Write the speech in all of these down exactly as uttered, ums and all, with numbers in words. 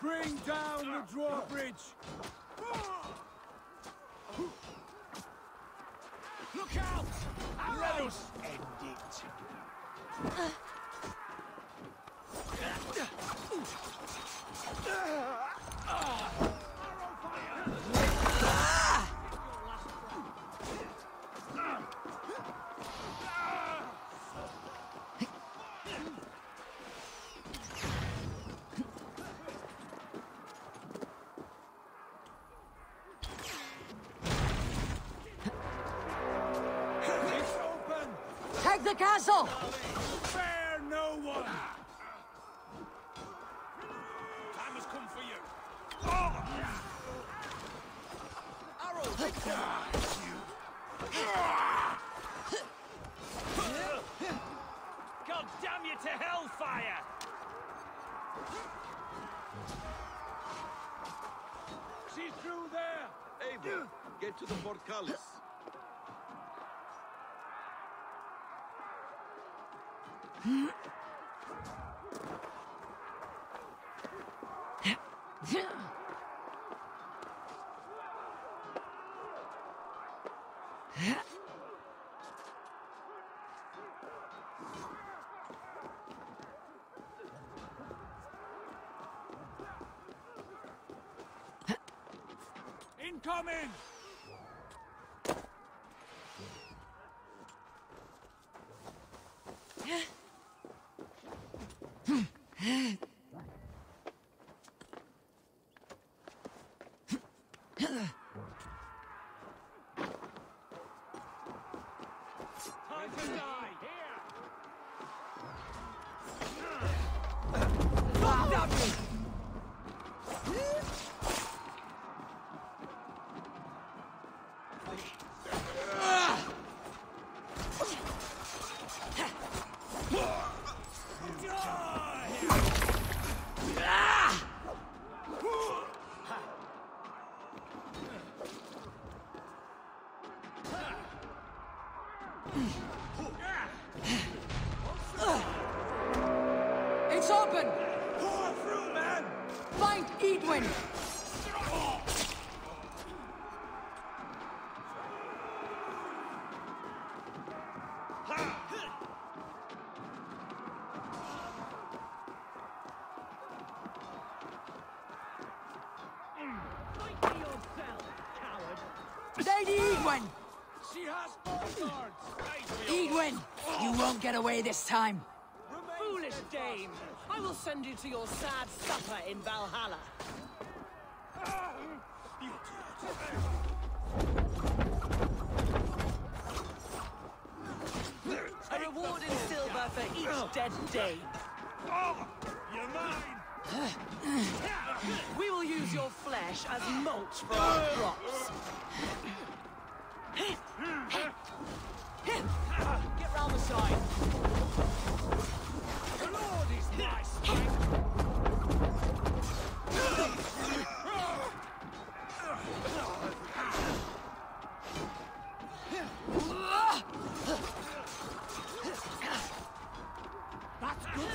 Bring down the drawbridge! Look out! Arrows! End it! Take the castle! Spare no one! Time has come for you! Oh! Arrows! God damn you to hellfire! She's through there! Eivor, get to the portcullis. Incoming! Time to die! Here! Fuck that me! It's open! Pour through, man! Find Edwin! Fight for yourself, coward! Lady Edwin! She has four swords! Edwin! You won't get away this time! Foolish dame! I will send you to your sad supper in Valhalla. A reward in silver for each dead dame. Oh, you're mine! We will use your flesh as mulch for our crops. Get round the side. The Lord is my strength! That's good.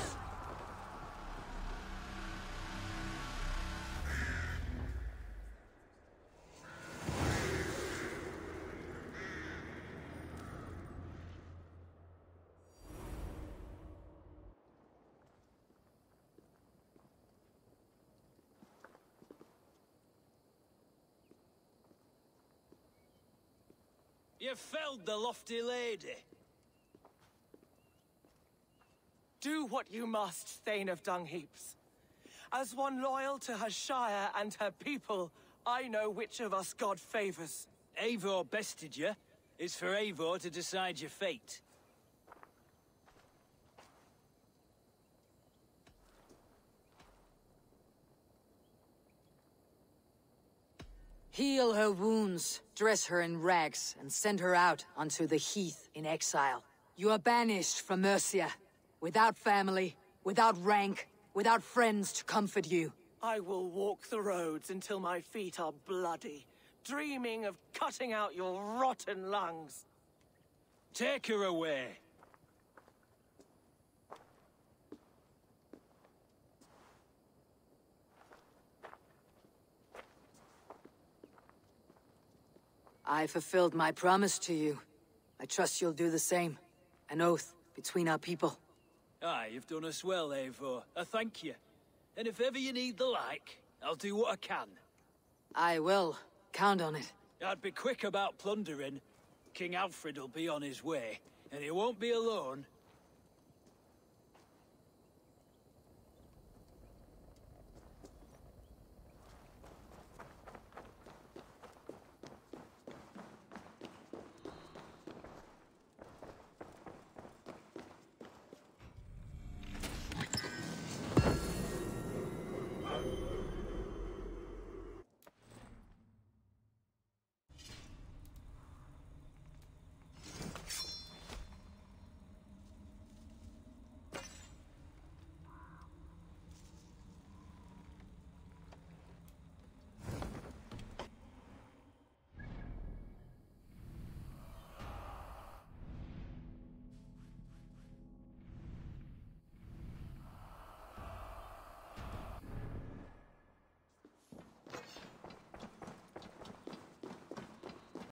You felled the lofty lady. Do what you must, Thane of Dungheaps. As one loyal to her shire and her people, I know which of us God favors. Eivor bested you. It's for Eivor to decide your fate. Heal her wounds, dress her in rags, and send her out onto the heath in exile. You are banished from Mercia, without family, without rank, without friends to comfort you. I will walk the roads until my feet are bloody, dreaming of cutting out your rotten lungs. Take her away. I fulfilled my promise to you. I trust you'll do the same. An oath between our people. Aye, you've done us well, Eivor. I thank you. And if ever you need the like, I'll do what I can. I will. Count on it. I'd be quick about plundering. King Alfred will be on his way, and he won't be alone.